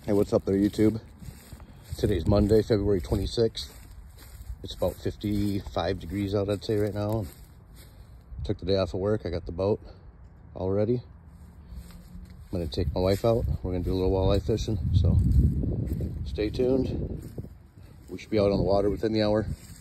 Hey, what's up there, YouTube? Today's Monday, February 26th. It's about 55 degrees out, I'd say, right now. Took the day off of work. I got the boat all ready. I'm gonna take my wife out. We're gonna do a little walleye fishing, so stay tuned. We should be out on the water within the hour.